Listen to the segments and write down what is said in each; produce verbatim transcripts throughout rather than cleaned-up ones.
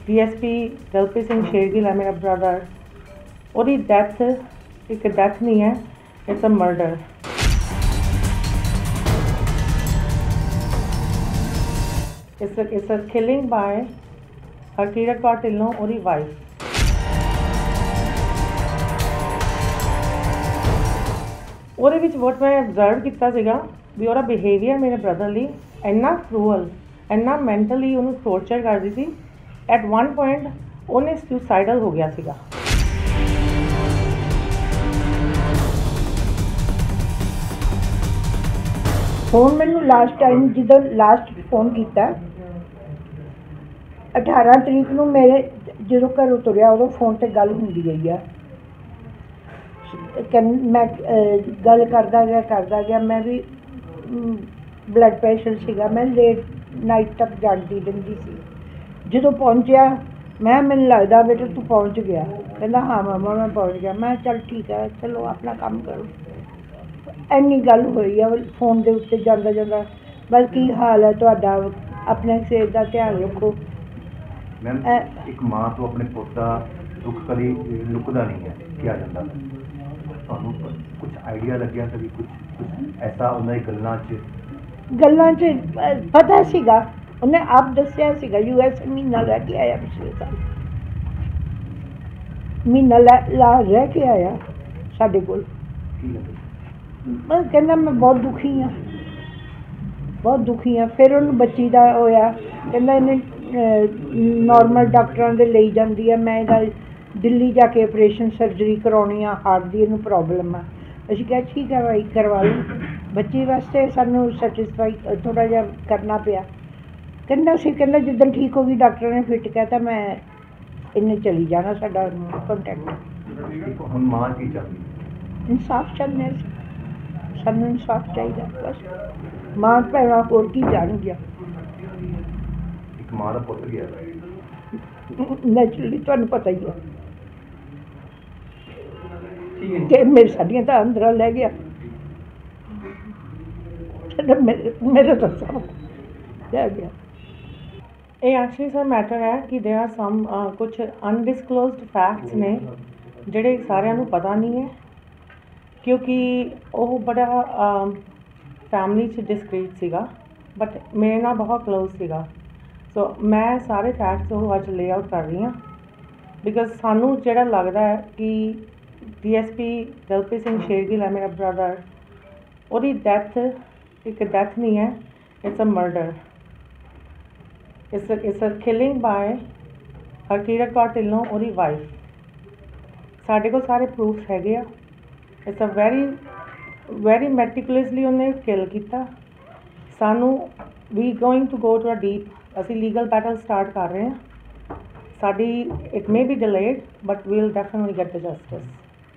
D S P Dalpreet Singh Shergill है मेरा brother, ਉਹਦੀ ਡੈਥ ਇੱਕ ਡੈਥ नहीं है, it's a murder. It's it's a killing by Harkirat Kaur Dhillon ਉਹਦੀ वाइफ। ਉਹਦੇ ਵਿੱਚ ਵੋਟ ਮੈਂ ਅਬਜ਼ਰਵ ਕੀਤਾ ਸੀਗਾ ਵੀ ਉਹਦਾ ਬਿਹੇਵੀਅਰ ਮੇਰੇ ਬ੍ਰਦਰ ਲਈ ਇੰਨਾ ਕਰੂਅਲ, ਇੰਨਾ ਮੈਂਟਲੀ ਉਹਨੂੰ ਟੋਰਚਰ ਕਰਦੀ ਸੀ। ਐਟ ਵਨ ਪੁਆਇੰਟ ਉਹਨੇ ਸੁਸਾਈਡਲ ਹੋ ਗਿਆ ਸੀਗਾ। फोन मैनू लास्ट टाइम जो लास्ट फोन किया अठारह तरीक नूं मेरे जो घरों तुरिया उदों फोन ते गल हुंदी गई है। मैं गल करदा गया करदा गया मैं भी ब्लड प्रैशर सीगा, मैं लेट नाइट तक जागदी रहिंदी सी। जो पहुंचा मैं मैनूं लगदा बेटा तू पहुंच गया, कहंदा हाँ मामा मैं पहुंच गया। मैं चल ठीक है चलो अपना काम करो। ਇੰਨੀ ਗੱਲ ਹੋਈ ਆ ਫੋਨ ਦੇ ਉੱਤੇ ਜਾਂਦਾ ਜਾਂਦਾ। ਬਸ ਕੀ ਹਾਲ ਹੈ ਤੁਹਾਡਾ, ਆਪਣੇ ਸਿਹਤ ਦਾ ਧਿਆਨ ਰੱਖੋ। ਮੈਮ ਇੱਕ ਮਾਂ ਤੋਂ ਆਪਣੇ ਪੁੱਤ ਦਾ ਦੁੱਖ ਕਦੀ ਲੁਕਦਾ ਨਹੀਂ ਹੈ, ਕੀ ਆ ਜਾਂਦਾ। ਤੁਹਾਨੂੰ ਕੁਝ ਆਈਡੀਆ ਲੱਗਿਆ ਕਦੀ ਕੁਝ ਕੁਝ ਐਸਾ ਉਹਨਾਂ ਦੀ ਗੱਲਾਂ 'ਚ ਗੱਲਾਂ 'ਚ ਪਤਾ ਸੀਗਾ, ਉਹਨੇ ਆਪ ਦੱਸਿਆ ਸੀਗਾ ਯੂ ਐਸ ਮਹੀਨਾ ਰਹਿ ਕੇ ਆਇਆ ਪਿਛਲੇ ਸਾਲ, ਮਹੀਨਾ ਲਾ ਰਹਿ ਕੇ ਆਇਆ ਸਾਡੇ ਕੋਲ। ਮੈਂ ਕਹਿੰਦਾ ਮੈਂ ਬਹੁਤ ਦੁਖੀ ਹਾਂ, ਬਹੁਤ ਦੁਖੀ ਹਾਂ। ਫਿਰ ਉਹਨੂੰ ਬੱਚੀ ਦਾ ਹੋਇਆ, ਕਹਿੰਦਾ ਇਹਨੇ ਨੋਰਮਲ ਡਾਕਟਰਾਂ ਦੇ ਲਈ ਜਾਂਦੀ ਹੈ, ਮੈਂ ਇਹਦਾ ਦਿੱਲੀ ਜਾ ਕੇ ਆਪਰੇਸ਼ਨ ਸਰਜਰੀ ਕਰਾਉਣੀ ਆ, ਹਾਰਟ ਦੀ ਇਹਨੂੰ ਪ੍ਰੋਬਲਮ ਆ। ਅਸੀਂ ਕਿਹਾ ਠੀਕ ਹੈ ਭਾਈ ਕਰਵਾ ਲਓ। ਬੱਚੀ ਵਾਸਤੇ ਸਾਨੂੰ ਸੈਟਿਸਫਾਈ ਥੋੜ੍ਹਾ ਜਿਹਾ ਕਰਨਾ ਪਿਆ। ਕਹਿੰਦਾ ਸੀ ਕਹਿੰਦਾ ਜਿੱਦਣ ਠੀਕ ਹੋ ਗਈ ਡਾਕਟਰ ਨੇ ਫਿੱਟ ਕਹਿਤਾ ਮੈਂ ਇਹਨੇ ਚਲੀ ਜਾਣਾ, ਸਾਡਾ ਕੰਟੈਕਟ। ਹੁਣ ਮਾਂ ਕੀ ਚਾਹੁੰਦੀ? ਇਨਸਾਫ ਚਾਹੁੰਦੇ ਸੀ, ਸਾਨੂੰ ਇਨਸਾਫ ਚਾਹੀਦਾ ਬਸ। ਮਾਂ ਭੈਣਾਂ ਹੋਰ ਕੀ ਜਾਣਗੀਆਂ। ਇੱਕ ਮਾਂ ਦਾ ਪੁੱਤ ਗਿਆ ਨੈਚੁਰਲੀ ਤੁਹਾਨੂੰ ਪਤਾ ਹੀ ਹੈ ਕਿ ਮੇਰੇ ਸਾਡੀਆਂ ਤਾਂ ਅੰਦਰਾਂ ਲੈ ਗਿਆ। ਮੇਰੇ ਮੇਰੇ ਤਾਂ ਸਭ ਲੈ ਗਿਆ। ਇਹ ਐਕਚੁਅਲੀ ਸਰ ਮੈਟਰ ਹੈ ਕਿ ਦੇਰ ਆਰ ਸਮ ਕੁਛ ਅਨਡਿਸਕਲੋਜ਼ਡ ਫੈਕਟਸ ਨੇ ਜਿਹੜੇ ਸਾਰਿਆਂ ਨੂੰ ਪਤਾ ਨਹੀਂ ਹੈ, ਕਿਉਂਕਿ ਉਹ ਬੜਾ ਫੈਮਿਲੀ 'ਚ ਡਿਸਕ੍ਰੀਟ ਸੀਗਾ, ਬਟ ਮੇਰੇ ਨਾਲ ਬਹੁਤ ਕਲੋਜ਼ ਸੀਗਾ। ਸੋ ਮੈਂ ਸਾਰੇ ਫੈਕਟਸ ਉਹ ਅੱਜ ਲੇ ਆਊਟ ਕਰ ਰਹੀ ਹਾਂ ਬਿਕਾਜ਼ ਸਾਨੂੰ ਜਿਹੜਾ ਲੱਗਦਾ ਹੈ ਕਿ D S P Dalpreet Singh Shergill ਹੈ ਮੇਰਾ ਬ੍ਰਦਰ, ਉਹਦੀ ਡੈਥ ਇੱਕ ਡੈਥ ਨਹੀਂ ਹੈ, it's a murder. It's it's a killing by Harkirat Kaur Dhillon ਉਹਦੀ ਵਾਈਫ। ਸਾਡੇ ਕੋਲ ਸਾਰੇ ਪ੍ਰੂਫ ਹੈਗੇ ਆ। It's a very very meticulously ਉਹਨੇ ਕਿਲ ਕੀਤਾ। ਸਾਨੂੰ ਵੀ going to go to a deep, ਅਸੀਂ ਲੀਗਲ ਬੈਟਲ ਸਟਾਰਟ ਕਰ ਰਹੇ ਹਾਂ। ਸਾਡੀ it may be delayed but we will definitely get the justice.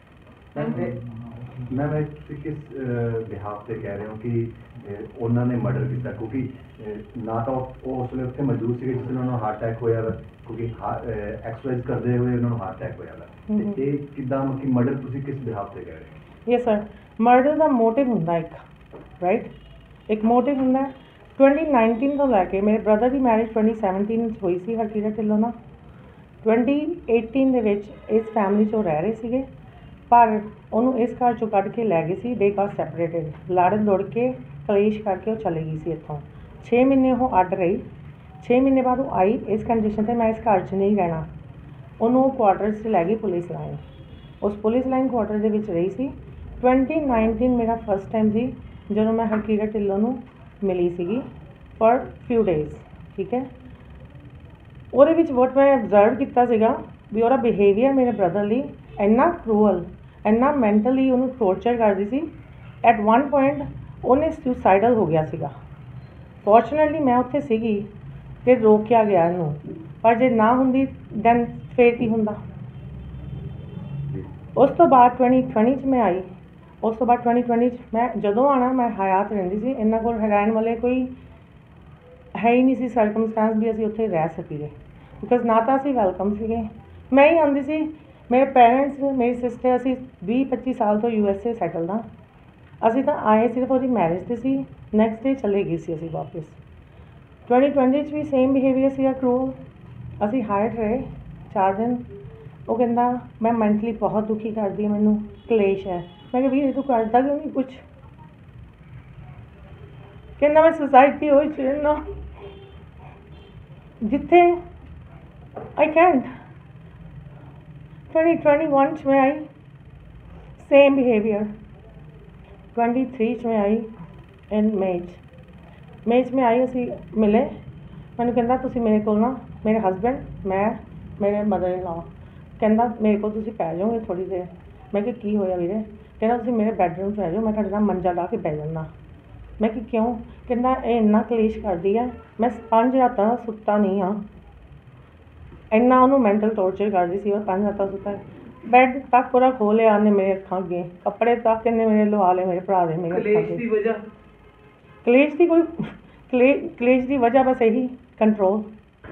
ਮੈਂ ਮੈਂ ਤੁਸੀਂ ਕਿਸ ਬਿਹਾਫ 'ਤੇ ਕਹਿ ਰਹੇ ਹੋ ਕਿ ਉਹਨਾਂ ਨੇ ਮਰਡਰ ਕੀਤਾ? ਕਿਉਂਕਿ ਨਾ ਤਾਂ ਉਹ ਉਸ ਵੇਲੇ ਉੱਥੇ ਮੌਜੂਦ ਸੀਗੇ ਜਿਸ ਉਹਨਾਂ ਨੂੰ ਹਾਰਟ ਅਟੈਕ ਹੋਇਆ ਵਾ, ਕਿਉਂਕਿ ਐਕਸਰਸਾਈਜ਼ ਕਰਦੇ ਹੋਏ ਉਹਨਾਂ ਨੂੰ ਹਾਰਟ ਅਟੈਕ ਹੋਇਆ ਵਾ। ਅਤੇ ਇਹ ਕਿੱਦਾਂ ਕਿ ਮਰਡਰ ਤੁਸੀਂ ਕਿਸ ਬਿਹਾਫ 'ਤੇ ਕਹਿ ਰਹੇ ਹੋ? ਯੈਸ ਸਰ, ਮਰਡਰ ਦਾ ਮੋਟਿਵ ਹੁੰਦਾ ਇੱਕ, ਰਾਈਟ, ਇੱਕ ਮੋਟਿਵ ਹੁੰਦਾ। ਟਵੈਂਟੀ ਨਾਈਨਟੀਨ ਤੋਂ ਲੈ ਕੇ ਮੇਰੇ ਬ੍ਰਦਰ ਦੀ ਮੈਰਿਜ ਟਵੈਂਟੀ ਸੈਵਨਟੀਨ ਵਿੱਚ ਹੋਈ ਸੀ ਹਰਕੀਰਤ ਢਿੱਲੋਂ ਨਾਲ। ਟਵੈਂਟੀ ਏਟੀਨ ਦੇ ਵਿੱਚ ਇਸ ਫੈਮਿਲੀ 'ਚ ਉਹ ਰਹਿ ਰਹੇ ਸੀਗੇ, ਪਰ ਉਹਨੂੰ ਇਸ ਘਰ 'ਚੋਂ ਕੱਢ ਕੇ ਲੈ ਗਏ ਸੀ। ਦੇ ਗਾਟ ਸੈਪਰੇਟਡ, ਲੜ ਲੁੜ ਕੇ ਕਲੇਸ਼ ਕਰਕੇ ਉਹ ਚਲੇ ਗਈ ਸੀ ਇੱਥੋਂ। ਛੇ ਮਹੀਨੇ ਉਹ ਅੱਡ ਰਹੀ। ਛੇ ਮਹੀਨੇ ਬਾਅਦ ਉਹ ਆਈ ਇਸ ਕੰਡੀਸ਼ਨ 'ਤੇ ਮੈਂ ਇਸ ਘਰ 'ਚ ਨਹੀਂ ਰਹਿਣਾ। ਉਹਨੂੰ ਉਹ ਕੁਆਟਰਸ 'ਚ ਲੈ ਗਈ ਪੁਲਿਸ ਲਾਈਨ। ਉਸ ਪੁਲਿਸ ਲਾਈਨ ਕੁਆਟਰ ਦੇ ਵਿੱਚ ਰਹੀ ਸੀ। ਟਵੈਂਟੀ ਨਾਈਨਟੀਨ ਮੇਰਾ ਫਸਟ ਟਾਈਮ ਸੀ ਜਦੋਂ ਮੈਂ ਹਰਕੀਰਤ ਢਿੱਲੋਂ ਨੂੰ ਮਿਲੀ ਸੀਗੀ ਫॉर ਫਿਊ ਡੇਜ਼, ਠੀਕ ਹੈ। ਉਹਦੇ ਵਿੱਚ ਵੋਟ ਮੈਂ ਅਬਜ਼ਰਵ ਕੀਤਾ ਸੀਗਾ ਵੀ ਉਹਦਾ ਬਿਹੇਵੀਅਰ ਮੇਰੇ ਬ੍ਰਦਰ ਲਈ ਇੰਨਾ ਕਰੂਅਲ, ਇੰਨਾ ਮੈਂਟਲੀ ਉਹਨੂੰ ਟੋਰਚਰ ਕਰਦੀ ਸੀ। ਐਟ ਵਨ ਪੁਆਇੰਟ ਉਹਨੇ ਸੁਸਾਈਡਲ ਹੋ ਗਿਆ ਸੀਗਾ। ਫੋਰਚੂਨੇਟਲੀ ਮੈਂ ਉੱਥੇ ਸੀਗੀ ਅਤੇ ਰੋਕਿਆ ਗਿਆ ਇਹਨੂੰ, ਪਰ ਜੇ ਨਾ ਹੁੰਦੀ ਦੈਨ ਫੇਰ ਕੀ ਹੁੰਦਾ। ਉਸ ਤੋਂ ਬਾਅਦ ਟਵੈਂਟੀ ਟਵੈਂਟੀ 'ਚ ਮੈਂ ਆਈ। ਉਸ ਤੋਂ ਬਾਅਦ ਟਵੈਂਟੀ ਟਵੈਂਟੀ 'ਚ ਮੈਂ ਜਦੋਂ ਆਉਣਾ ਮੈਂ ਹਯਾਤ ਰਹਿੰਦੀ ਸੀ। ਇਹਨਾਂ ਕੋਲ ਰਹਿਣ ਵਾਲੇ ਕੋਈ ਹੈ ਹੀ ਨਹੀਂ ਸੀ ਸਰਕਮਸਟੈਂਸ ਵੀ ਅਸੀਂ ਉੱਥੇ ਰਹਿ ਸਕੀਏ, ਬਿਕੋਜ਼ ਨਾ ਤਾਂ ਅਸੀਂ ਵੈਲਕਮ ਸੀਗੇ। ਮੈਂ ਹੀ ਆਉਂਦੀ ਸੀ, ਮੇਰੇ ਪੇਰੈਂਟਸ, ਮੇਰੀ ਸਿਸਟਰ, ਅਸੀਂ ਵੀਹ ਪੱਚੀ ਸਾਲ ਤੋਂ ਯੂ ਐਸ ਏ ਸੈਟਲ ਹਾਂ। ਅਸੀਂ ਤਾਂ ਆਏ ਸਿਰਫ ਉਹਦੀ ਮੈਰਿਜ 'ਤੇ ਸੀ, ਨੈਕਸਟ ਡੇ ਚਲੇ ਗਏ ਸੀ ਅਸੀਂ ਵਾਪਸ। ਟਵੈਂਟੀ ਟਵੈਂਟੀ 'ਚ ਵੀ ਸੇਮ ਬਿਹੇਵੀਅਰ ਸੀਗਾ, ਕਰੂਅਲ। ਅਸੀਂ ਹਾਰਟ ਰਹੇ ਚਾਰ ਦਿਨ। ਉਹ ਕਹਿੰਦਾ ਮੈਂ ਮੈਂਟਲੀ ਬਹੁਤ ਦੁਖੀ ਕਰਦੀ ਹਾਂ, ਮੈਨੂੰ ਕਲੇਸ਼ ਹੈ। ਮੈਂ ਕਿਹਾ ਵੀਰ ਤੂੰ ਕਰਦਾ ਕਿਉਂ ਨਹੀਂ ਕੁਛ? ਕਹਿੰਦਾ ਮੈਂ ਸੁਸਾਇਟੀ ਹੋਈ ਚ ਰਹਿਣਾ ਜਿੱਥੇ ਆਈ ਕੈਂਟ। ट्वेंटी ट्वेंटी वन च मैं आई सेम बिहेवियर। ट्वेंटी थ्री च मैं आई इन मई च मई च मैं आई असी मिले। मैंने कहता तुसी मेरे को ना मेरे हसबैंड मैं मेरे मदर इन लॉ कहता मेरे को तुसी पै जाओगे थोड़ी देर। मैं कि की होया वीरे? कहना तुसी मेरे बैडरूम च आ जाओ, मैं तुहाडे नाल मंजा ला के बै जाना। मैं कि क्यों? कहना ये इन्ना कलेश करदी है, मैं पंज रातां सुत्ता नहीं हाँ। ਇੰਨਾ ਉਹਨੂੰ ਮੈਂਟਲ ਟੋਰਚਰ ਕਰਦੀ ਸੀ। ਉਹ ਪੰਜ ਰਾਤਾਂ ਸੁੱਤਾ ਬੈੱਡ ਤੱਕ ਪੂਰਾ ਖੋਹ ਲਿਆ ਉਹਨੇ ਮੇਰੇ ਅੱਖਾਂ ਅੱਗੇ, ਕੱਪੜੇ ਤੱਕ ਇਹਨੇ ਮੇਰੇ ਲਵਾ ਲਏ ਮੇਰੇ ਭਰਾ ਦੇ ਮੇਰੇ ਅੱਖਾਂ ਕਲੇਸ਼ ਅੱਗੇ। ਦੀ ਵਜ੍ਹਾ ਕਲੇਸ਼ ਦੀ ਕੋਈ ਕਲੇ ਕਲੇਸ਼ ਦੀ ਵਜ੍ਹਾ ਬਸ ਇਹੀ ਕੰਟਰੋਲ,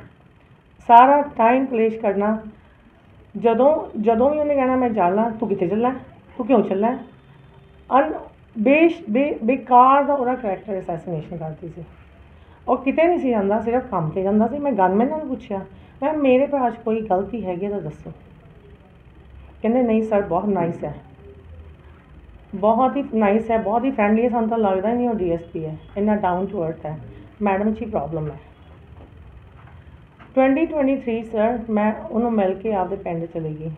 ਸਾਰਾ ਟਾਈਮ ਕਲੇਸ਼ ਕਰਨਾ। ਜਦੋਂ ਜਦੋਂ ਵੀ ਉਹਨੇ ਕਹਿਣਾ ਮੈਂ ਚੱਲਾਂ, ਤੂੰ ਕਿੱਥੇ ਚੱਲਾਂ, ਤੂੰ ਕਿਉਂ ਚੱਲਾਂ? ਅਨ ਬੇਸ਼ ਬੇ ਬੇਕਾਰ ਦਾ ਉਹਦਾ ਕਰੈਕਟਰ ਅਸੈਸੀਨੇਸ਼ਨ ਕਰਦੀ ਸੀ। ਉਹ ਕਿਤੇ ਨਹੀਂ ਸੀ ਜਾਂਦਾ, ਸਿਰਫ ਕੰਮ 'ਤੇ ਜਾਂਦਾ ਸੀ। ਮੈਂ ਗਨਮੈਨ ਨੂੰ ਪੁੱਛਿਆ ਮੈਂ ਮੇਰੇ ਭਰਾ 'ਚ ਕੋਈ ਗਲਤੀ ਹੈਗੀ ਤਾਂ ਦੱਸੋ। ਕਹਿੰਦੇ ਨਹੀਂ ਸਰ ਬਹੁਤ ਨਾਈਸ ਹੈ, ਬਹੁਤ ਹੀ ਨਾਈਸ ਹੈ, ਬਹੁਤ ਹੀ ਫਰੈਂਡਲੀ ਹੈ, ਸਾਨੂੰ ਤਾਂ ਲੱਗਦਾ ਹੀ ਨਹੀਂ ਉਹ ਡੀ ਐਸ ਪੀ ਹੈ, ਇੰਨਾ ਡਾਊਨ ਟੂ ਅਰਥ ਹੈ। ਮੈਡਮ 'ਚ ਹੀ ਪ੍ਰੋਬਲਮ ਹੈ। ट्वेंटी ट्वेंटी थ्री ਸਰ ਮੈਂ ਉਹਨੂੰ ਮਿਲ ਕੇ ਆਪਦੇ ਪਿੰਡ ਚਲੀ ਗਈ।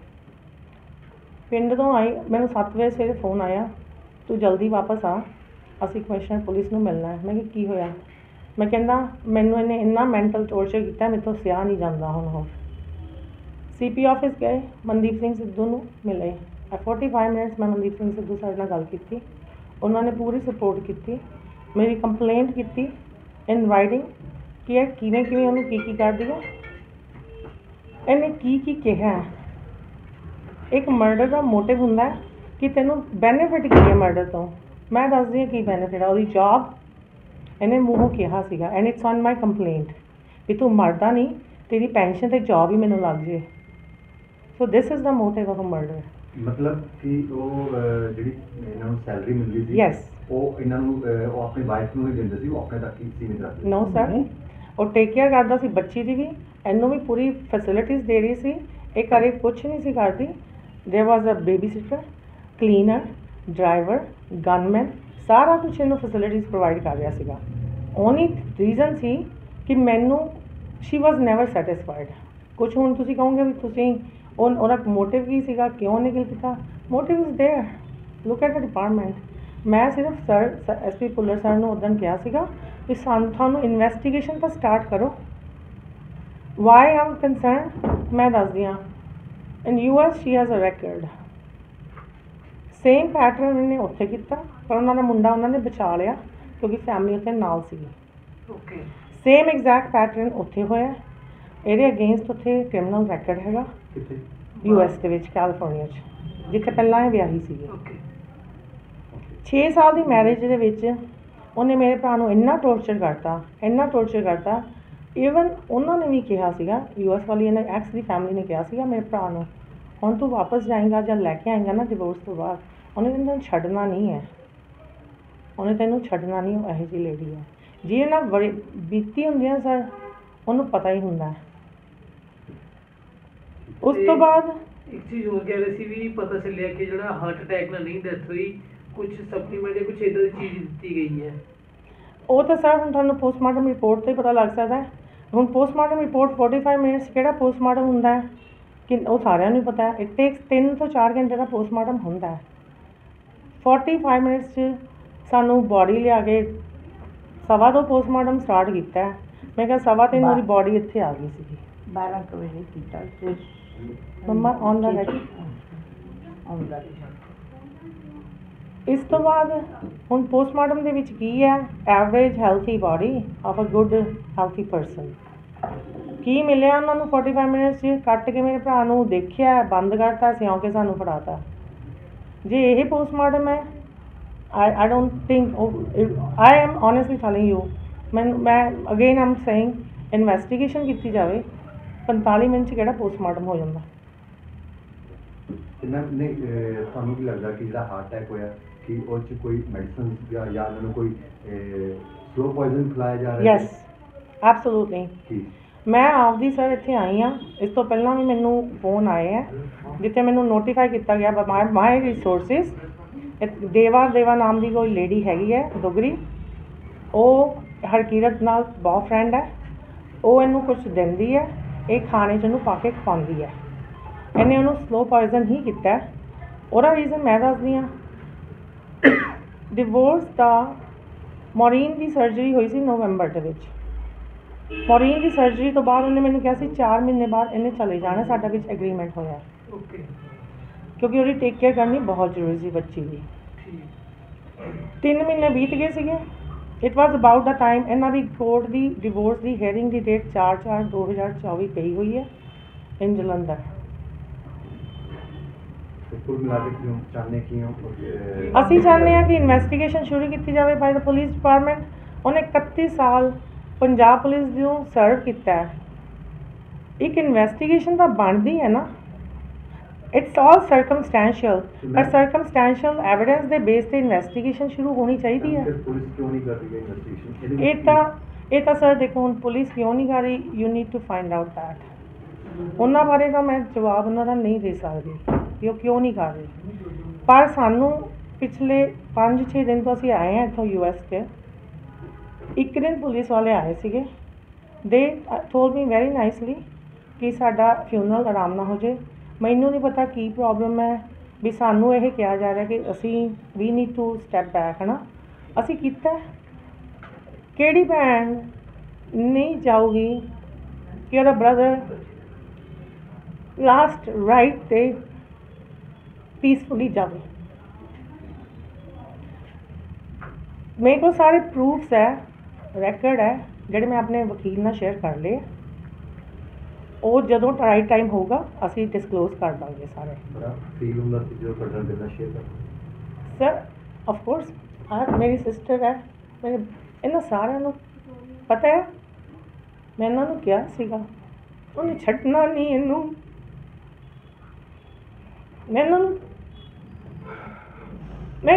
ਪਿੰਡ ਤੋਂ ਆਈ ਮੈਨੂੰ ਸੱਤ ਵਜੇ ਸਵੇਰੇ ਫੋਨ ਆਇਆ ਤੂੰ ਜਲਦੀ ਵਾਪਸ ਆ, ਅਸੀਂ ਕਮਿਸ਼ਨਰ ਪੁਲਿਸ ਨੂੰ ਮਿਲਣਾ ਹੈ। ਮੈਂ ਕਿਹਾ ਕੀ ਹੋਇਆ? ਮੈਂ ਕਹਿੰਦਾ ਮੈਨੂੰ ਇਹਨੇ ਇੰਨਾ ਮੈਂਟਲ ਟੋਰਚਰ ਕੀਤਾ ਮੇਰੇ ਤੋਂ ਸਿਆ ਨਹੀਂ ਜਾਂਦਾ ਹੁਣ। ਉਹ ਸੀ ਪੀ ਆਫਿਸ ਗਏ, ਮਨਦੀਪ ਸਿੰਘ ਸਿੱਧੂ ਨੂੰ ਮਿਲੇ। ਫੋਰਟੀ ਫਾਈਵ ਮਿੰਟਸ ਮੈਂ ਮਨਦੀਪ ਸਿੰਘ ਸਿੱਧੂ ਸਰ ਨਾਲ ਗੱਲ ਕੀਤੀ, ਉਹਨਾਂ ਨੇ ਪੂਰੀ ਸਪੋਰਟ ਕੀਤੀ, ਮੇਰੀ ਕੰਪਲੇਂਟ ਕੀਤੀ ਇਨ ਰਾਈਟਿੰਗ ਕਿ ਇਹ ਕਿਵੇਂ ਕਿਵੇਂ ਉਹਨੂੰ ਕੀ ਕੀ ਕਰਦੀ ਹੈ, ਇਹਨੇ ਕੀ ਕੀ ਕਿਹਾ। ਇੱਕ ਮਰਡਰ ਦਾ ਮੋਟਿਵ ਹੁੰਦਾ ਹੈ ਕਿ ਤੈਨੂੰ ਬੈਨੀਫਿਟ ਕੀ ਹੈ ਮਰਡਰ ਤੋਂ। ਮੈਂ ਦੱਸਦੀ ਹਾਂ ਕੀ ਬੈਨੀਫਿਟ ਆ। ਉਹਦੀ ਜੌਬ ਇਹਨੇ ਮੂੰਹੋਂ ਕਿਹਾ ਸੀਗਾ and it's on my complaint ਵੀ ਤੂੰ ਮਰਦਾ ਨਹੀਂ, ਤੇਰੀ ਪੈਨਸ਼ਨ ਤੇ ਜੌਬ ਹੀ ਮੈਨੂੰ ਲੱਗ ਜੇ। So this is the motive of a murder. ਮਤਲਬ ਕਿ ਉਹ ਅਹ, ਜਿਹੜੀ ਇਹਨਾਂ ਨੂੰ ਸੈਲਰੀ ਮਿਲਦੀ ਸੀ Yes. ਉਹ ਇਹਨਾਂ ਨੂੰ ਅਹ, ਉਹ ਆਪਣੀ ਵਾਈਫ ਨੂੰ ਹੀ ਦਿੰਦੇ ਸੀ, ਉਹ ਆਪਣੇ ਤੱਕ ਹੀ ਸੀਮਿਤ ਰੱਖਦੇ ਸੀ। ਨੋ ਸਰ, ਉਹ ਟੇਕ ਕੇਅਰ ਕਰਦਾ ਸੀ ਬੱਚੀ ਦੀ ਵੀ, ਇਹਨੂੰ ਵੀ ਪੂਰੀ ਫੈਸਿਲਿਟੀਜ਼ ਦੇ ਰਹੀ ਸੀ। ਇਹ ਘਰੇ ਕੁਛ ਨਹੀਂ ਸੀ ਕਰਦੀ। There was a babysitter, cleaner, driver, gunman, ਸਾਰਾ ਕੁਛ ਇਹਨੂੰ ਫੈਸਿਲਿਟੀਜ਼ ਪ੍ਰੋਵਾਈਡ ਕਰ ਰਿਹਾ ਸੀਗਾ। ਓਨਲੀ ਰੀਜ਼ਨ ਸੀ ਕਿ ਮੈਨੂੰ ਸ਼ੀ ਵਾਜ਼ ਨੈਵਰ ਸੈਟਿਸਫਾਈਡ। ਕੁਛ ਹੁਣ ਤੁਸੀਂ ਕਹੋਗੇ ਵੀ ਤੁਸੀਂ ਉਹ ਉਹਦਾ ਮੋਟਿਵ ਕੀ ਸੀਗਾ, ਕਿਉਂ ਨਿਕਲ ਕੀਤਾ? Motive is there, look at the department. ਮੈਂ ਸਿਰਫ sir S P Bhullar sir ਨੂੰ ਉੱਦਣ ਕਿਹਾ ਸੀਗਾ ਕਿ ਸਾਨੂੰ ਤੁਹਾਨੂੰ ਇਨਵੈਸਟੀਗੇਸ਼ਨ ਤਾਂ ਸਟਾਰਟ ਕਰੋ। ਵਾਈ ਆਮ ਕੰਸਰਨ ਮੈਂ ਦੱਸਦੀ ਹਾਂ। In U S she has a record. Same pattern ਇਹਨੇ ਉੱਥੇ ਕੀਤਾ, ਪਰ ਉਹਨਾਂ ਦਾ ਮੁੰਡਾ ਉਹਨਾਂ ਨੇ ਬਚਾ ਲਿਆ ਕਿਉਂਕਿ ਫੈਮਿਲੀ ਉੱਥੇ ਨਾਲ ਸੀਗੀ। ਓਕੇ ਸੇਮ ਐਗਜ਼ੈਕਟ ਪੈਟਰਨ ਉੱਥੇ ਹੋਇਆ। ਇਹਦੇ ਅਗੇਂਸਟ ਉੱਥੇ ਕ੍ਰਿਮੀਨਲ ਰੈਕਰਡ ਹੈਗਾ ਕਿੱਥੇ? ਯੂ ਐਸ ਦੇ ਵਿੱਚ, ਕੈਲੀਫੋਰਨੀਆ 'ਚ, ਜਿੱਥੇ ਪਹਿਲਾਂ ਇਹ ਵਿਆਹੀ ਸੀਗੀ। ਓਕੇ ਛੇ ਸਾਲ ਦੀ ਮੈਰਿਜ ਦੇ ਵਿੱਚ ਉਹਨੇ ਮੇਰੇ ਭਰਾ ਨੂੰ ਇੰਨਾ ਟੋਰਚਰ ਕਰਤਾ, ਇੰਨਾ ਟੋਰਚਰ ਕਰਤਾ। ਈਵਨ ਉਹਨਾਂ ਨੇ ਵੀ ਕਿਹਾ ਸੀਗਾ, ਯੂ ਐਸ ਵਾਲੀ ਇਹਨੇ ਐਕਸ ਦੀ ਫੈਮਿਲੀ ਨੇ ਕਿਹਾ ਸੀਗਾ ਮੇਰੇ ਭਰਾ ਨੂੰ ਹੁਣ ਤੂੰ ਵਾਪਸ ਜਾਏਂਗਾ ਜਾਂ ਲੈ ਕੇ ਆਏਂਗਾ ਨਾ ਡਿਵੋਰਸ ਤੋਂ ਬਾਅਦ, ਉਹਨੇ ਤੈਨੂੰ ਛੱਡਣਾ ਨਹੀਂ ਹੈ, ਉਹਨੇ ਤੈਨੂੰ ਛੱਡਣਾ ਨਹੀਂ। ਉਹ ਇਹੋ ਜਿਹੀ ਲੇਡੀ ਹੈ ਜਿਹਦੇ ਨਾਲ ਬੜੀ ਬੀਤੀ ਹੁੰਦੀ ਹੈ ਸਰ, ਉਹਨੂੰ ਪਤਾ ਹੀ ਹੁੰਦਾ ਹੈ। ਉਸ ਤੋਂ ਬਾਅਦ ਇੱਕ ਚੀਜ਼ ਹੋਰ ਕਹਿ ਰਹੇ ਸੀ ਵੀ ਪਤਾ ਚੱਲਿਆ ਕਿ ਜਿਹੜਾ ਹਾਰਟ ਅਟੈਕ ਨਾਲ ਨਹੀਂ ਡੈਥ ਹੋਈ, ਕੁਝ ਸਪਲੀਮੈਂਟ ਜਾਂ ਕੁਝ ਇੱਦਾਂ ਦੀ ਚੀਜ਼ ਦਿੱਤੀ ਗਈ ਹੈ। ਉਹ ਤਾਂ ਸਰ ਹੁਣ ਤੁਹਾਨੂੰ ਪੋਸਟਮਾਰਟਮ ਰਿਪੋਰਟ ਤੋਂ ਹੀ ਪਤਾ ਲੱਗ ਸਕਦਾ ਹੈ। ਹੁਣ postmortem report forty five minutes ਕਿਹੜਾ ਪੋਸਟਮਾਰਟਮ ਹੁੰਦਾ ਹੈ ਕਿ ਉਹ ਸਾਰਿਆਂ ਨੂੰ ਪਤਾ ਹੈ। ਇਟ ਟੇਕਸ ਤਿੰਨ ਤੋਂ ਚਾਰ ਘੰਟੇ ਦਾ ਪੋਸਟਮਾਰਟਮ ਹੁੰਦਾ ਹੈ। ਫੋਰਟੀ ਫਾਈਵ ਮਿੰਟਸ 'ਚ ਸਾਨੂੰ ਬੋਡੀ ਲਿਆ ਕੇ ਸਵਾ ਦੋ ਪੋਸਟਮਾਰਟਮ ਸਟਾਰਟ ਕੀਤਾ ਹੈ। ਮੈਂ ਕਿਹਾ ਸਵਾ ਤਿੰਨ ਉਹਦੀ ਬੋਡੀ ਇੱਥੇ ਆ ਗਈ ਸੀਗੀ। ਬਾਰਾਂ ਕੁ ਵਜੇ ਕੀਤਾ ਤੇ ਮੰਮਾ ਔਨ ਦਾ ਹੈਡ। ਆਉਂਦਾ ਇਸ ਤੋਂ ਬਾਅਦ ਹੁਣ ਪੋਸਟਮਾਰਟਮ ਦੇ ਵਿੱਚ ਕੀ ਹੈ? Average healthy body of a good healthy person. ਕੀ ਮਿਲਿਆ ਉਹਨਾਂ ਨੂੰ ਫੋਰਟੀ ਫਾਈਵ ਮਿੰਟਸ 'ਚ? ਕੱਟ ਕੇ ਮੇਰੇ ਭਰਾ ਨੂੰ ਦੇਖਿਆ, ਬੰਦ ਕਰਤਾ, ਸਿਉਂ ਕੇ ਸਾਨੂੰ ਫੜਾਤਾ। ਜੇ ਇਹ ਪੋਸਟਮਾਰਟਮ ਹੈ, I I don't think, I am honestly telling you, ਮੈਨੂੰ ਮੈਂ ਅਗੇਨ ਆਮ ਸੇਇੰਗ ਇਨਵੈਸਟੀਗੇਸ਼ਨ ਕੀਤੀ ਜਾਵੇ। ਪੰਤਾਲੀ ਮਿੰਟ 'ਚ ਕਿਹੜਾ ਪੋਸਟਮਾਰਟਮ ਹੋ ਜਾਂਦਾ? ਤੇ ਮੈਮ ਨਹੀਂ ਅਹ, ਤੁਹਾਨੂੰ ਕੀ ਲੱਗਦਾ ਕਿ ਜਿਹੜਾ ਹਾਰਟ ਅਟੈਕ ਹੋਇਆ ਕਿ ਉਹ 'ਚ ਕੋਈ ਮੈਡੀਸਨ ਜਾਂ ਜਾਂ ਉਹਨਾਂ ਨੂੰ ਕੋਈ ਸਲੋ ਪੋਇਜ਼ਨ ਖਿਲਾਇਆ ਜਾ ਰਿਹਾ ਯੈਸ, ਐਬਸੋਲੂਟਲੀ। ਕੀ ਮੈਂ ਆਪਦੀ ਸਰ ਇੱਥੇ ਆਈ ਹਾਂ। ਇਸ ਤੋਂ ਪਹਿਲਾਂ ਵੀ ਮੈਨੂੰ ਫੋਨ ਆਏ ਹੈ ਜਿੱਥੇ ਮੈਨੂੰ ਨੋਟੀਫਾਈ ਕੀਤਾ ਗਿਆ ਬਾਈ ਮਾਈ ਰਿਸੋਰਸਿਸ, ਦੇਵਾ ਦੇਵਾ ਨਾਮ ਦੀ ਕੋਈ ਲੇਡੀ ਹੈਗੀ ਹੈ ਦੁਗਰੀ, ਉਹ ਹਰਕੀਰਤ ਨਾਲ ਬਹੁਤ ਫਰੈਂਡ ਹੈ। ਉਹ ਇਹਨੂੰ ਕੁਝ ਦਿੰਦੀ ਹੈ, ਇਹ ਖਾਣੇ 'ਚ ਇਹਨੂੰ ਪਾ ਕੇ ਖਵਾਉਂਦੀ ਹੈ। ਇਹਨੇ ਉਹਨੂੰ ਸਲੋ ਪੋਇਜ਼ਨ ਹੀ ਕੀਤਾ। ਉਹਦਾ ਰੀਜ਼ਨ ਮੈਂ ਦੱਸਦੀ ਹਾਂ। ਡਿਵੋਰਸ ਦਾ ਮੌਰੀਨ ਦੀ ਸਰਜਰੀ ਹੋਈ ਸੀ ਨਵੰਬਰ ਦੇ ਵਿੱਚ। ਮੌਰੀਨ ਦੀ ਸਰਜਰੀ ਤੋਂ ਬਾਅਦ ਉਹਨੇ ਮੈਨੂੰ ਕਿਹਾ ਸੀ ਚਾਰ ਮਹੀਨੇ ਬਾਅਦ ਇਹਨੇ ਚਲੇ ਜਾਣਾ, ਸਾਡਾ ਵਿੱਚ ਐਗਰੀਮੈਂਟ ਹੋਇਆ ਓਕੇ ਕਿਉਂਕਿ ਉਹਦੀ ਟੇਕ ਕੇਅਰ ਕਰਨੀ ਬਹੁਤ ਜ਼ਰੂਰੀ ਸੀ ਬੱਚੀ ਦੀ। ਠੀਕ ਤਿੰਨ ਮਹੀਨੇ ਬੀਤ ਗਏ ਸੀਗੇ। It was about the time ਇਹਨਾਂ ਦੀ ਕੋਰਟ ਦੀ ਡਿਵੋਰਸ ਦੀ ਹੀਅਰਿੰਗ ਦੀ ਡੇਟ ਚਾਰ ਚਾਰ ਦੋ ਹਜ਼ਾਰ ਚੌਵੀ ਪਈ ਹੋਈ ਹੈ ਇਨ ਜਲੰਧਰ। ਤੇ ਕੁੱਲ ਮਿਲਾ ਕੇ ਕਿਉਂ ਚਾਹੁੰਦੇ ਕੀ ਹੋ? ਅਸੀਂ ਚਾਹੁੰਦੇ ਹਾਂ ਕਿ ਇਨਵੈਸਟੀਗੇਸ਼ਨ ਸ਼ੁਰੂ ਕੀਤੀ ਜਾਵੇ ਬਾਈ ਦਾ ਪੁਲਿਸ ਡਿਪਾਰਟਮੈਂਟ। ਉਹਨੇ ਇਕੱਤੀ ਸਾਲ ਪੰਜਾਬ ਪੁਲਿਸ ਨੂੰ ਸਰਵ ਕੀਤਾ ਹੈ। ਇੱਕ ਇਨਵੈਸਟੀਗੇਸ਼ਨ ਤਾਂ ਬਣਦੀ ਹੈ ਨਾ। ਇਟਸ ਆਲ ਸਰਕਮਸਟੈਂਸ਼ੀਅਲ, ਪਰ ਸਰਕਮਸਟੈਂਸ਼ੀਅਲ ਐਵੀਡੈਂਸ ਦੇ ਬੇਸ ਤੇ ਇਨਵੈਸਟੀਗੇਸ਼ਨ ਸ਼ੁਰੂ ਹੋਣੀ ਚਾਹੀਦੀ ਹੈ। ਫਿਰ ਪੁਲਿਸ ਕਿਉਂ ਨਹੀਂ ਕਰ ਰਹੀ ਹੈ ਇਨਵੈਸਟੀਗੇਸ਼ਨ? ਇਹ ਤਾਂ ਇਹ ਤਾਂ ਸਰ ਦੇਖੋ, ਹੁਣ ਪੁਲਿਸ ਕਿਉਂ ਨਹੀਂ ਕਰ ਰਹੀ, you need to find out that. ਉਹਨਾਂ ਬਾਰੇ ਤਾਂ ਮੈਂ ਜਵਾਬ ਉਹਨਾਂ ਦਾ ਨਹੀਂ ਦੇ ਸਕਦੀ ਕਿ ਉਹ ਕਿਉਂ ਨਹੀਂ ਕਰ ਰਹੀ। ਪਰ ਸਾਨੂੰ ਪਿਛਲੇ ਪੰਜ ਛੇ ਦਿਨ ਤੋਂ ਅਸੀਂ ਆਏ ਹਾਂ ਇੱਥੋਂ ਯੂ ਐਸ 'ਚ। ਇੱਕ ਦਿਨ ਪੁਲਿਸ ਵਾਲੇ ਆਏ ਸੀਗੇ, ਦੇ ਟੋਲਡ ਮੀ ਵੈਰੀ ਨਾਈਸਲੀ ਕਿ ਸਾਡਾ ਫਿਊਨਰਲ ਆਰਾਮ ਨਾਲ ਹੋ ਜਾਏ। ਮੈਨੂੰ ਨਹੀਂ ਪਤਾ ਕੀ ਪ੍ਰੋਬਲਮ ਹੈ ਵੀ ਸਾਨੂੰ ਇਹ ਕਿਹਾ ਜਾ ਰਿਹਾ ਕਿ ਅਸੀਂ ਵੀ ਨੀਡ ਟੂ ਸਟੈਪ ਬੈਕ, ਹੈ ਨਾ। ਅਸੀਂ ਕੀਤਾ। ਕਿਹੜੀ ਭੈਣ ਨਹੀਂ ਚਾਹੂਗੀ ਕਿ ਉਹਦਾ ਬ੍ਰਦਰ ਲਾਸਟ ਰਾਈਟ 'ਤੇ ਪੀਸਫੁਲੀ ਜਾਵੇ। ਮੇਰੇ ਕੋਲ ਸਾਰੇ ਪ੍ਰੂਫਸ ਹੈ, ਰੈਕਡ ਹੈ, ਜਿਹੜੇ ਮੈਂ ਆਪਣੇ ਵਕੀਲ ਨਾਲ ਸ਼ੇਅਰ ਕਰ ਲਏ। ਉਹ ਜਦੋਂ ਰਾਈਟ ਟਾਈਮ ਹੋਊਗਾ ਅਸੀਂ ਡਿਸਕਲੋਜ਼ ਕਰ ਦਾਂਗੇ ਸਾਰੇ। ਬੜਾ ਫੀਲ ਹੁੰਦਾ ਸੀ ਜਦੋਂ ਤੁਹਾਡੇ ਨਾਲ ਗੱਲਾਂ ਸ਼ੇਅਰ ਕਰਦੇ? ਸਰ ਆਫ ਕੋਰਸ ਆ ਮੇਰੀ ਸਿਸਟਰ ਹੈ, ਮੇਰੇ ਇਹਨਾਂ ਸਾਰਿਆਂ ਨੂੰ ਪਤਾ ਹੈ। ਮੈਂ ਇਹਨਾਂ ਨੂੰ ਕਿਹਾ ਸੀਗਾ ਉਹਨੇ ਛੱਡਣਾ ਨਹੀਂ ਇਹਨੂੰ। ਮੈਂ ਇਹਨਾਂ ਨੂੰ ਮੈਂ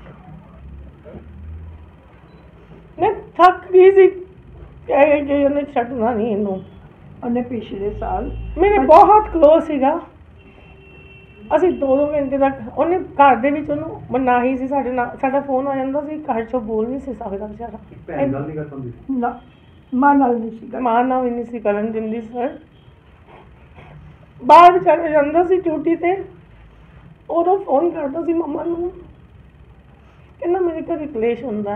ਮੈਂ ਥੱਕ ਗਈ ਸੀ ਕਹਿ ਕਿ ਉਹਨੇ ਛੱਡਣਾ ਨਹੀਂ ਇਹਨੂੰ। ਉਹਨੇ ਪਿਛਲੇ ਸਾਲ ਮੇਰੇ ਬਹੁਤ ਕਲੋਜ਼ ਸੀਗਾ। ਅਸੀਂ ਦੋ ਦੋ ਘੰਟੇ ਤੱਕ ਉਹਨੇ ਘਰ ਦੇ ਵਿੱਚ ਉਹਨੂੰ ਮਨਾਹੀ ਸੀ ਸਾਡੇ ਨਾਲ। ਸਾਡਾ ਫੋਨ ਆ ਜਾਂਦਾ ਸੀ, ਘਰ 'ਚੋਂ ਬੋਲ ਨਹੀਂ ਸੀ ਸਕਦਾ ਵਿਚਾਰਾ। ਭੈਣ ਗੱਲ ਨਹੀਂ ਕਰ ਪਾਉਂਦੀ? ਨਾ ਮਾਂ ਨਾਲ ਨਹੀਂ ਸੀਗਾ। ਮਾਂ ਨਾਲ ਵੀ ਨਹੀਂ ਸੀ ਕਰਨ ਦਿੰਦੀ ਸਰ। ਬਾਹਰ ਵਿਚਾਰਾ ਜਾਂਦਾ ਸੀ ਡਿਊਟੀ 'ਤੇ, ਉਦੋਂ ਫੋਨ ਕਰਦਾ ਸੀ ਮੰਮਾ ਨੂੰ, ਕਹਿੰਦਾ ਮੇਰੇ ਘਰ ਕਲੇਸ਼ ਹੁੰਦਾ।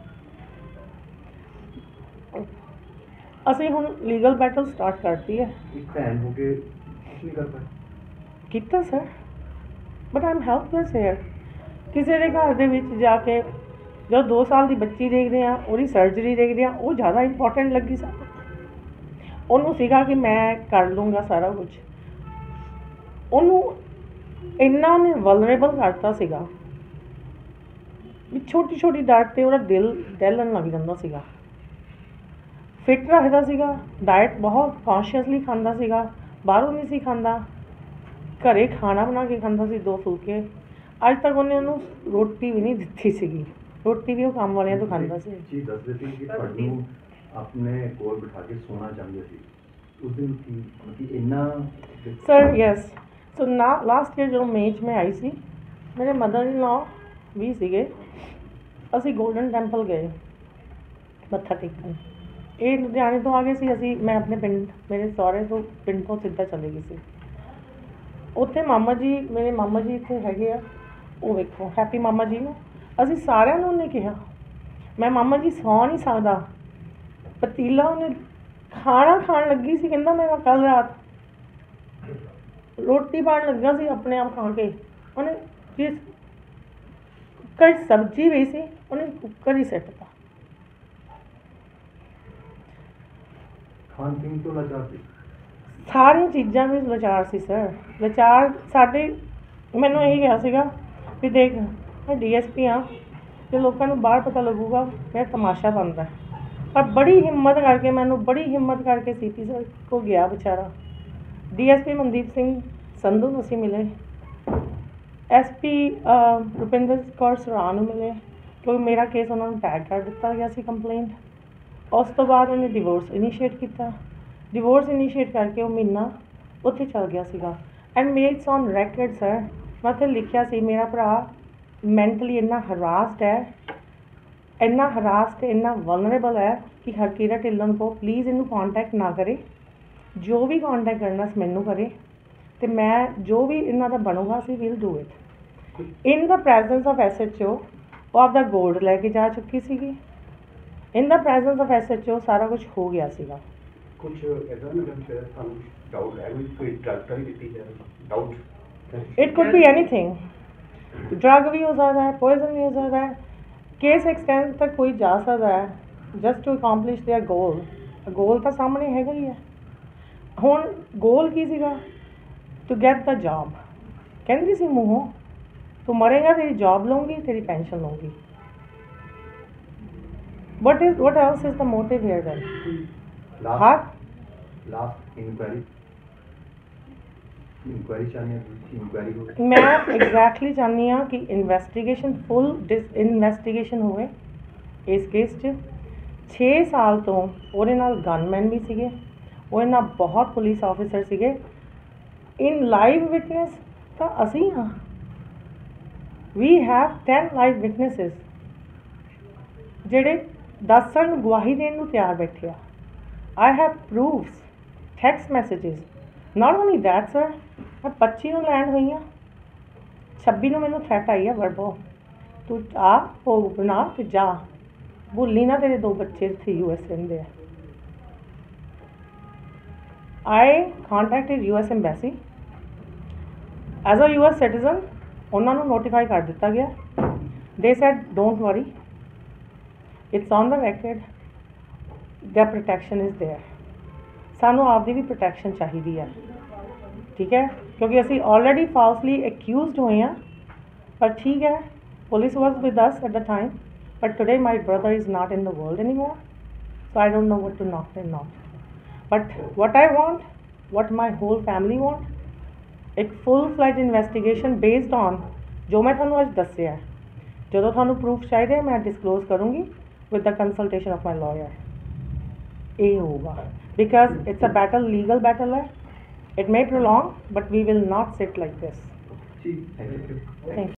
ਅਸੀਂ ਹੁਣ ਲੀਗਲ ਬੈਟਲ ਸਟਾਰਟ ਕਰਤੀ ਹੈ। ਇੱਕ ਭੈਣ ਹੋ ਕੇ ਕੁਛ ਨਹੀਂ ਕਰ ਪਾਏ? ਕੀਤਾ sir, but I am helpless here. ਕਿਸੇ ਦੇ ਘਰ ਦੇ ਵਿੱਚ ਜਾ ਕੇ ਜਦੋਂ ਦੋ ਸਾਲ ਦੀ ਬੱਚੀ ਦੇਖਦੇ ਹਾਂ, ਉਹਦੀ ਸਰਜਰੀ ਦੇਖਦੇ ਹਾਂ, ਉਹ ਜ਼ਿਆਦਾ ਇੰਪੋਰਟੈਂਟ ਲੱਗੀ ਸਾਨੂੰ। ਉਹਨੂੰ ਸੀਗਾ ਕਿ ਮੈਂ ਕਰ ਲੂੰਗਾ ਸਾਰਾ ਕੁਝ। ਉਹਨੂੰ ਇੰਨਾ ਉਹਨੇ ਵਲਨਰੇਬਲ ਕਰਤਾ ਸੀਗਾ ਵੀ ਛੋਟੀ ਛੋਟੀ ਡਾਟ 'ਤੇ ਉਹਦਾ ਦਿਲ ਦਹਿਲਣ ਲੱਗ ਜਾਂਦਾ ਸੀਗਾ। ਫਿੱਟ ਰੱਖਦਾ ਸੀਗਾ, ਡਾਇਟ ਬਹੁਤ ਕੌਨਸ਼ੀਅਸਲੀ ਖਾਂਦਾ ਸੀਗਾ, ਬਾਹਰੋਂ ਨਹੀਂ ਸੀ ਖਾਂਦਾ, ਘਰੇ ਖਾਣਾ ਬਣਾ ਕੇ ਖਾਂਦਾ ਸੀ ਦੋ ਫੁਲਕੇ। ਅੱਜ ਤੱਕ ਉਹਨੇ ਉਹਨੂੰ ਰੋਟੀ ਵੀ ਨਹੀਂ ਦਿੱਤੀ ਸੀਗੀ। ਰੋਟੀ ਵੀ ਉਹ ਕੰਮ ਵਾਲਿਆਂ ਤੋਂ ਖਾਂਦਾ ਸੀ। ਜੀ ਦੱਸਦੇ ਸੀ ਕਿ ਤੁਹਾਨੂੰ ਆਪਣੇ ਕੋਲ ਬਿਠਾ ਕੇ ਸੋਣਾ ਚਾਹੁੰਦੇ ਸੀ, ਉਸ ਦਿਨ ਕੀ ਮਤਲਬ ਇੰਨਾ? ਸਰ ਯੈਸ, ਸੋ ਨਾ ਲਾਸਟ ਈਅਰ ਜਦੋਂ ਮਈ 'ਚ ਮੈਂ ਆਈ ਸੀ, ਮੇਰੇ ਮਦਰ ਇਨ ਲਾ ਵੀ ਸੀਗੇ। ਅਸੀਂ ਗੋਲਡਨ ਟੈਂਪਲ ਗਏ ਮੱਥਾ ਟੇਕਣ। ਇਹ ਲੁਧਿਆਣੇ ਤੋਂ ਆ ਗਏ ਸੀ। ਅਸੀਂ ਮੈਂ ਆਪਣੇ ਪਿੰਡ, ਮੇਰੇ ਸਹੁਰੇ ਤੋਂ ਪਿੰਡ ਤੋਂ ਸਿੱਧਾ ਚਲੇ ਗਈ ਸੀ। ਉੱਥੇ ਮਾਮਾ ਜੀ, ਮੇਰੇ ਮਾਮਾ ਜੀ ਇੱਥੇ ਹੈਗੇ ਆ, ਉਹ ਵੇਖੋ ਹੈਪੀ ਮਾਮਾ ਜੀ ਨੂੰ। ਅਸੀਂ ਸਾਰਿਆਂ ਨੂੰ ਉਹਨੇ ਕਿਹਾ, ਮੈਂ ਮਾਮਾ ਜੀ ਸੌਂ ਨਹੀਂ ਸਕਦਾ। ਪਤੀਲਾ ਉਹਨੇ ਖਾਣਾ ਖਾਣ ਲੱਗੀ ਸੀ, ਕਹਿੰਦਾ ਮੈਂ ਕੱਲ੍ਹ ਰਾਤ ਰੋਟੀ ਪਾਣ ਲੱਗਾ ਸੀ ਆਪਣੇ ਆਪ ਖਾ ਕੇ। ਉਹਨੇ ਜਿਸ ਕੁੱਕਰ 'ਚ ਸਬਜ਼ੀ ਵੀ ਸੀ, ਉਹਨੇ ਕੁੱਕਰ ਹੀ ਸਿੱਟਤਾ। ਖਾਣ ਪੀਣ ਤੋਂ ਲਾਚਾਰ ਸੀ? ਸਾਰੀਆਂ ਚੀਜ਼ਾਂ ਵਿੱਚ ਲਾਚਾਰ ਸੀ ਸਰ। ਲਾਚਾਰ ਸਾਡੇ ਮੈਨੂੰ ਇਹੀ ਕਿਹਾ ਸੀਗਾ ਵੀ ਦੇਖ ਮੈਂ ਡੀ ਐਸ ਪੀ ਹਾਂ, ਤੇ ਲੋਕਾਂ ਨੂੰ ਬਾਹਰ ਪਤਾ ਲੱਗੂਗਾ ਮੇਰਾ ਤਮਾਸ਼ਾ ਬਣਦਾ। ਪਰ ਬੜੀ ਹਿੰਮਤ ਕਰਕੇ, ਮੈਨੂੰ ਬੜੀ ਹਿੰਮਤ ਕਰਕੇ ਸੀ ਪੀ ਸਰ ਕੋ ਗਿਆ ਵਿਚਾਰਾ। D S P Mandeep Singh Sandhu ਨੂੰ ਅਸੀਂ ਮਿਲੇ, ਐਸ ਪੀ ਰੁਪਿੰਦਰ ਕੌਰ ਸਰਾਂ ਨੂੰ ਮਿਲੇ, ਕਿਉਂਕਿ ਮੇਰਾ ਕੇਸ ਉਹਨਾਂ ਨੂੰ ਟੈਗ ਕਰ ਦਿੱਤਾ ਗਿਆ ਸੀ ਕੰਪਲੇਂਟ। ਉਸ ਤੋਂ ਬਾਅਦ ਉਹਨੇ ਡਿਵੋਰਸ ਇਨੀਸ਼ੀਏਟ ਕੀਤਾ। ਡਿਵੋਰਸ ਇਨੀਸ਼ੀਏਟ ਕਰਕੇ ਉਹ ਮਹੀਨਾ ਉੱਥੇ ਚੱਲ ਗਿਆ ਸੀਗਾ ਐਂਡ ਮੇਟਸ ਔਨ ਰੈਕਡ ਸਰ ਮੈਂ ਉੱਥੇ ਲਿਖਿਆ ਸੀ ਮੇਰਾ ਭਰਾ ਮੈਂਟਲੀ ਇੰਨਾ ਹਰਾਸਡ ਹੈ ਇੰਨਾ ਹਰਾਸਡ ਇੰਨਾ ਵਲਨਰੇਬਲ ਹੈ ਕਿ ਹਰਕੀਰਤ ਢਿੱਲੋਂ ਕੋ ਪਲੀਜ਼ ਇਹਨੂੰ ਕਾਂਟੈਕਟ ਨਾ ਕਰੇ ਜੋ ਵੀ ਕਾਂਟੈਕਟ ਕਰਨਾ ਸੀ ਮੈਨੂੰ ਕਰੇ ਅਤੇ ਮੈਂ ਜੋ ਵੀ ਇਹਨਾਂ ਦਾ ਬਣੂਗਾ she will do it in the presence of S H O ਉਹ ਆਪਦਾ ਗੋਲਡ ਲੈ ਕੇ ਜਾ ਚੁੱਕੀ ਸੀਗੀ in the presence of S H O ਸਾਰਾ ਕੁਝ ਹੋ ਗਿਆ ਸੀਗਾ ਕੁਝ ਇਦਾਂ ਨਾ ਫਿਰ ਸਾਨੂੰ ਡਾਊਟ ਹੈ ਵੀ ਕੋਈ ਡਰਗ ਤਾਂ ਨਹੀਂ ਕੀਤੀ ਜਾ doubt it could be anything drug ਵੀ ਹੋ ਸਕਦਾ ਹੈ ਪੋਇਜ਼ਨ ਵੀ ਹੋ ਸਕਦਾ ਹੈ ਕੇਸ ਐਕਸਟੈਂਡ ਤੱਕ ਕੋਈ ਜਾ ਸਕਦਾ ਹੈ just to accomplish their goal goal ਤਾਂ ਸਾਹਮਣੇ ਹੈਗਾ ਹੀ ਹੈ ਹੁਣ ਗੋਲ ਕੀ ਸੀਗਾ ਟੂ ਗੈਟ ਦਾ ਜੌਬ ਕਹਿੰਦੀ ਸੀ ਮੂੰਹੋਂ ਤੂੰ ਮਰੇਗਾ ਤੇਰੀ ਜੌਬ ਲਊਂਗੀ ਤੇਰੀ ਪੈਨਸ਼ਨ ਲਊਂਗੀ what is what else is the motive here then ਹਾਂ लास्ट लास्ट इंक्वायरी इंक्वायरी चाहने इंक्वायरी हो ਮੈਂ ਐਗਜ਼ੈਕਟਲੀ ਚਾਹੁੰਦੀ ਹਾਂ ਕਿ ਇਨਵੈਸਟੀਗੇਸ਼ਨ ਫੁੱਲ ਡਿਸ ਇਨਵੈਸਟੀਗੇਸ਼ਨ ਹੋਵੇ ਇਸ ਕੇਸ 'ਚ ਛੇ ਸਾਲ ਤੋਂ ਉਹਦੇ ਨਾਲ ਗਨਮੈਨ ਵੀ ਸੀਗੇ ਉਹਦੇ ਨਾਲ ਬਹੁਤ ਪੁਲਿਸ ਆਫਿਸਰ ਸੀਗੇ ਇਨ ਲਾਈਵ ਵਿਟਨੈਸ ਤਾਂ ਅਸੀਂ ਹਾਂ we have ten live witnesses ਜਿਹੜੇ ਦੱਸਣ ਗਵਾਹੀ ਦੇਣ ਨੂੰ ਤਿਆਰ ਬੈਠੇ ਆ I have proofs, text messages. Not only that, sir, मैं पच्ची ਨੂੰ ਲੈਂਡ ਹੋਈ ਹਾਂ ਛੱਬੀ ਨੂੰ ਮੈਨੂੰ ਥ੍ਰੈਟ ਆਈ ਹੈ ਵਰਬੋ ਤੂੰ ਆ ਉਹ ਬਣਾ ਤੇ ਜਾ ਭੁੱਲੀ ਨਾ ਤੇਰੇ ਦੋ ਬੱਚੇ ਇੱਥੇ ਯੂ ਐਸ ਰਹਿੰਦੇ ਆ I contacted U S Embassy as a U S citizen ਉਹਨਾਂ ਨੂੰ ਨੋਟੀਫਾਈ ਕਰ ਦਿੱਤਾ ਗਿਆ they said don't worry it's on the record ਦਾ ਪ੍ਰੋਟੈਕਸ਼ਨ ਇਜ਼ ਦੇਅਰ ਸਾਨੂੰ ਆਪਦੀ ਵੀ ਪ੍ਰੋਟੈਕਸ਼ਨ ਚਾਹੀਦੀ ਹੈ ਠੀਕ ਹੈ ਕਿਉਂਕਿ ਅਸੀਂ ਆਲਰੇਡੀ ਫਾਲਸਲੀ ਅਕਿਊਜ਼ਡ ਹੋਏ ਹਾਂ ਪਰ ਠੀਕ ਹੈ police was with us at the time but today my brother is not in the world anymore so I don't know what to note and note but what I want what my whole family want ਇੱਕ full fledged investigation based on ਜੋ ਮੈਂ ਤੁਹਾਨੂੰ ਅੱਜ ਦੱਸਿਆ ਜਦੋਂ ਤੁਹਾਨੂੰ proof ਚਾਹੀਦੇ ਮੈਂ ਡਿਸਕਲੋਜ਼ ਕਰੂੰਗੀ with the consultation of my lawyer ਇਹ ਹੋਊਗਾ because it's a battle legal battle ਹੈ it may prolong but we will not sit like this ਜੀ ਥੈਂਕ ਯੂ thank you